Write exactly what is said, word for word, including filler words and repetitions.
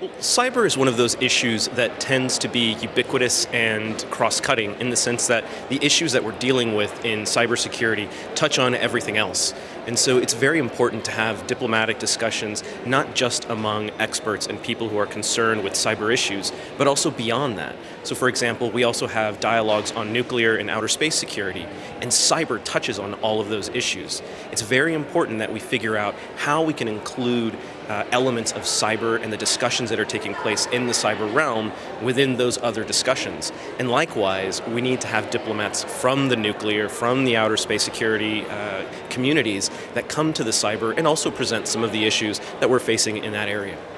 Well, cyber is one of those issues that tends to be ubiquitous and cross-cutting in the sense that the issues that we're dealing with in cybersecurity touch on everything else. And so it's very important to have diplomatic discussions, not just among experts and people who are concerned with cyber issues, but also beyond that. So for example, we also have dialogues on nuclear and outer space security, and cyber touches on all of those issues. It's very important that we figure out how we can include uh, elements of cyber and the discussions that are taking place in the cyber realm within those other discussions. And likewise, we need to have diplomats from the nuclear, from the outer space security uh, communities that come to the cyber and also present some of the issues that we're facing in that area.